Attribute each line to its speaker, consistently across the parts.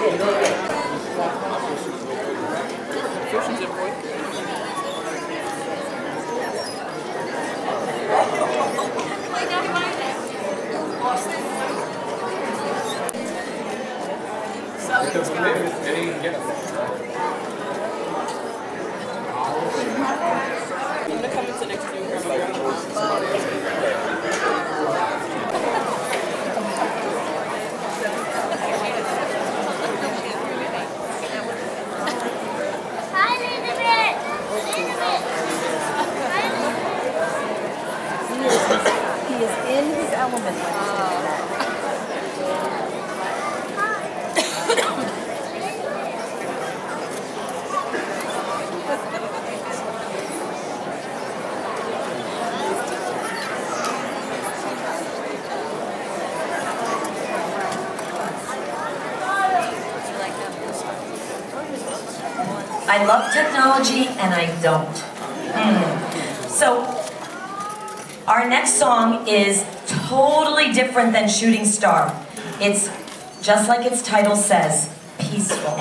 Speaker 1: He is in his element.
Speaker 2: I love technology and I don't. So, our next song is totally different than Shooting Star. It's, just like its title says, peaceful.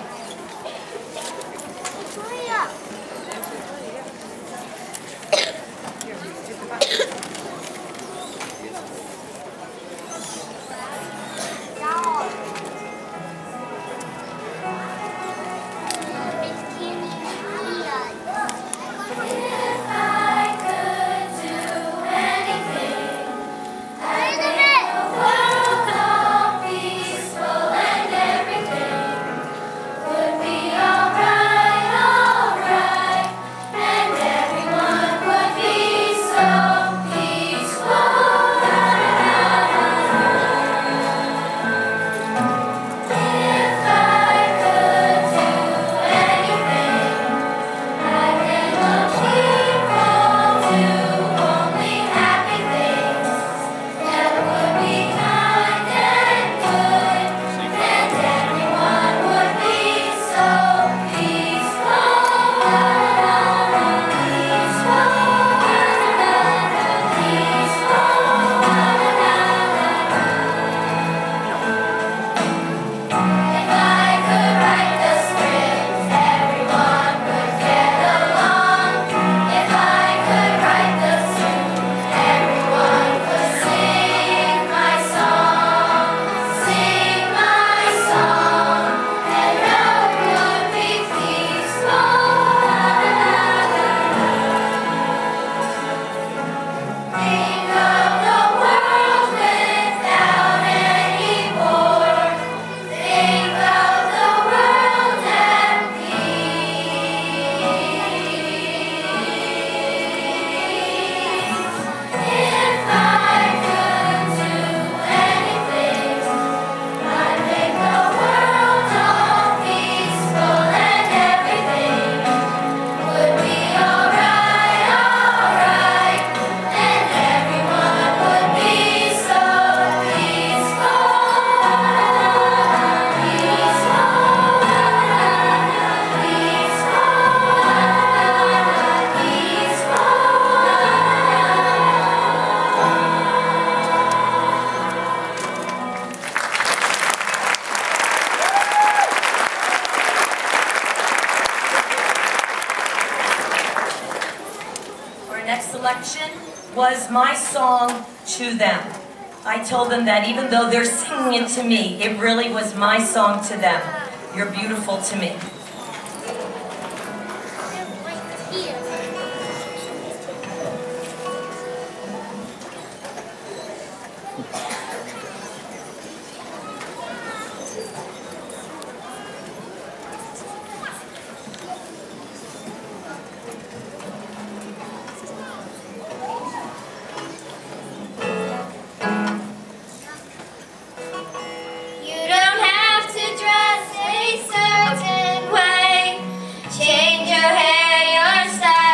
Speaker 2: Next selection was my song to them. I told them that even though they're singing it to me, it really was my song to them. You're beautiful to me.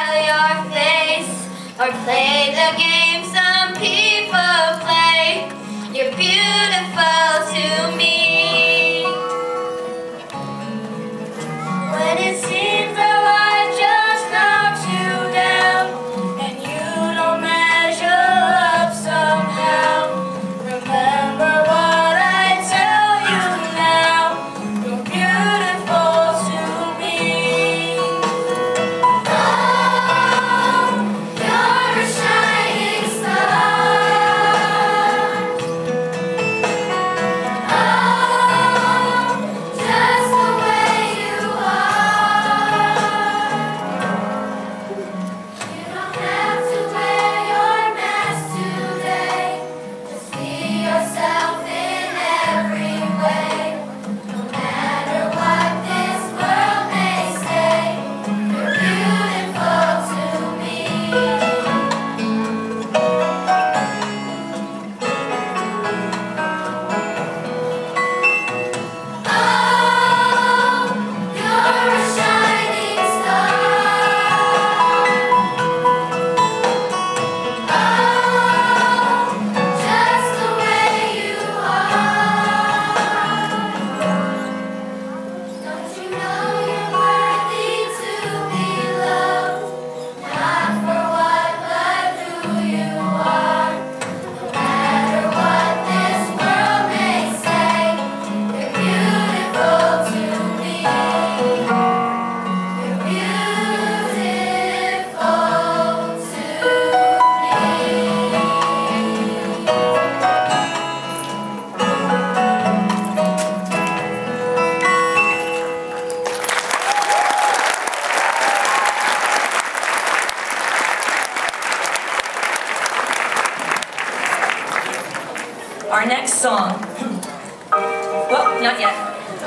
Speaker 3: Or play the game some people play.
Speaker 2: Our next song, well, not yet.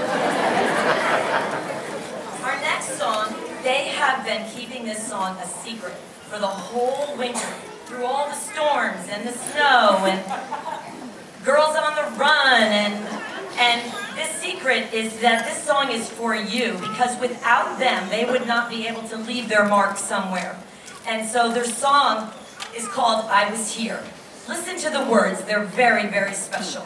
Speaker 2: Our next song, they have been keeping this song a secret for the whole winter, through all the storms and the snow and Girls on the Run, and this secret is that this song is for you, because without them, they would not be able to leave their mark somewhere. And so their song is called I Was Here. Listen to the words, they're very, very special.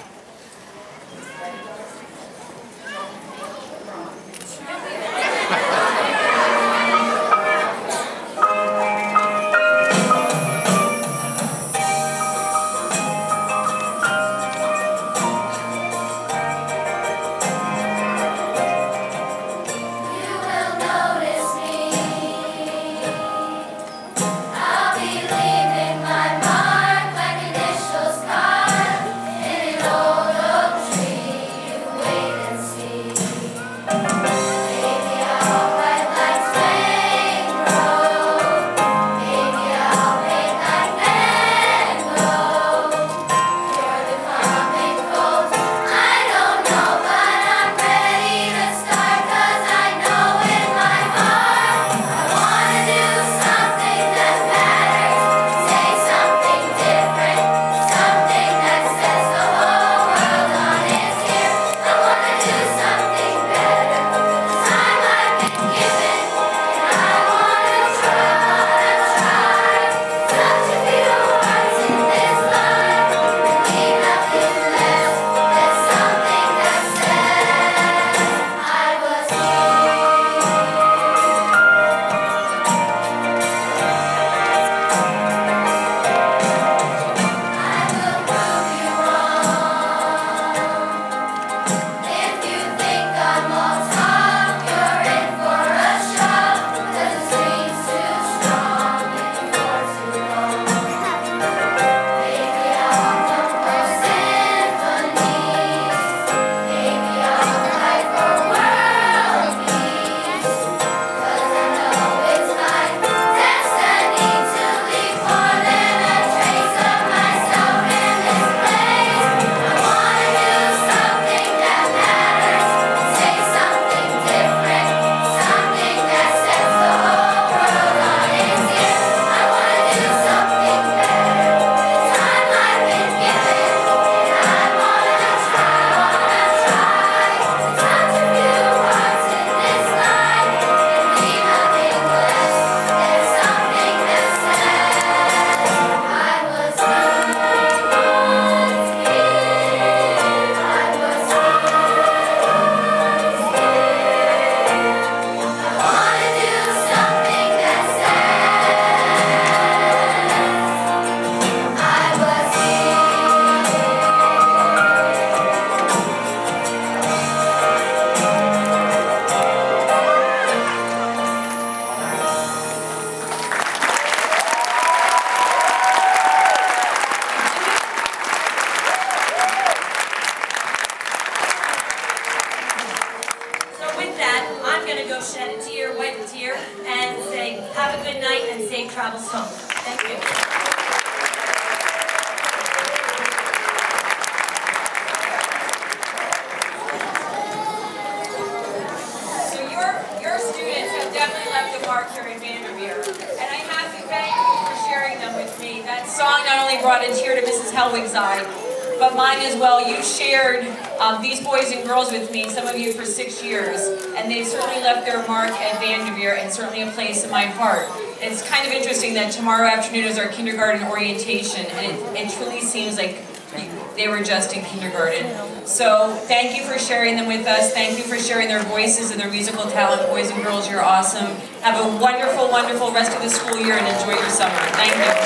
Speaker 2: Shed a tear, wipe a tear, and say, have a good night and safe travels home. Thank you.
Speaker 3: So your students have definitely left a mark here in Vanderveer, and I have to thank you for sharing them with me. That song not only brought a tear to Mrs. Helwig's eye, but mine as well. You shared these boys and girls with me, some of you for 6 years, and they've certainly left their mark at Vanderveer and certainly a place in my heart. It's kind of interesting that tomorrow afternoon is our kindergarten orientation, and it truly seems like they were just in kindergarten. So thank you for sharing them with us. Thank you for sharing their voices and their musical talent. Boys and girls, you're awesome. Have a wonderful, wonderful rest of the school year and enjoy your summer. Thank you.